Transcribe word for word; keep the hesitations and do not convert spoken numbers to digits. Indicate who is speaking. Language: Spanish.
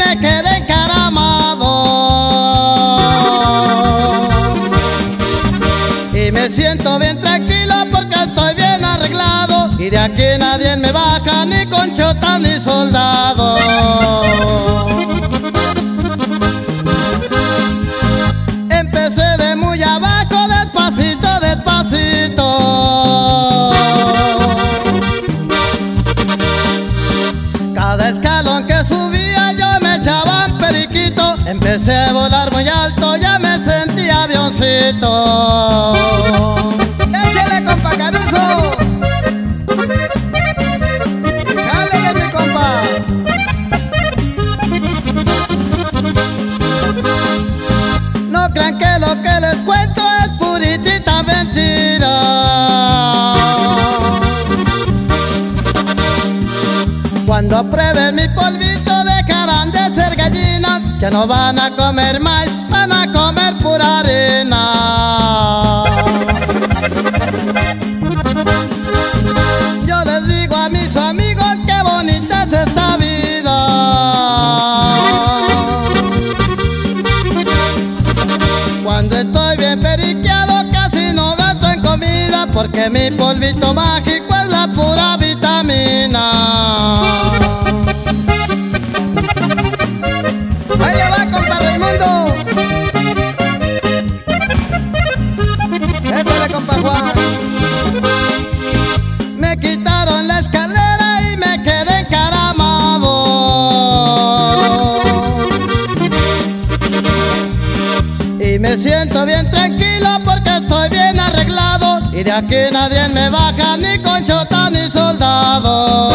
Speaker 1: me quedé encaramado. Y me siento bien tranquilo porque estoy bien arreglado. Y de aquí nadie me baja, ni con chota ni soldado. Empecé de muy abajo, despacito, despacito. Cada escalón que subía yo me echaba un periquito. Empecé a volar muy alto, ya me sentía avioncito. ¡Échale, compa Caruso! ¡Jálele, mi compa! No crean que lo que les cuento es puritita mentira. Cuando prueben mi polvito dejarán de ser gallinas, que no van a comer maíz, van a comer pura arena. Yo les digo a mis amigos qué bonita es esta vida. Cuando estoy bien periqueado casi no gasto en comida, porque mi polvito mágico es la pura vitamina. Ahí le va, compa Raimundo. Échale, compa Juan. Me quitaron la escalera y me quedé encaramado. Y me siento bien tranquilo porque estoy bien arreglado. Y de aquí nadie me baja, ni con chota ni soldado.